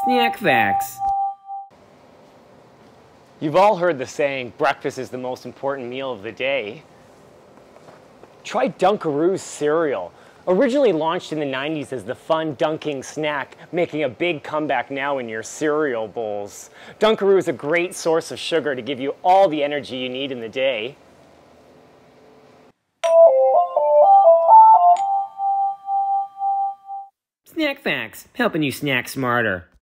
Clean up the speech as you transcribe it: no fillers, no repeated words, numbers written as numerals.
Snack facts. You've all heard the saying, breakfast is the most important meal of the day. Try Dunkaroos cereal. Originally launched in the 90s as the fun dunking snack, making a big comeback now in your cereal bowls. Dunkaroos is a great source of sugar to give you all the energy you need in the day. Snack facts, helping you snack smarter.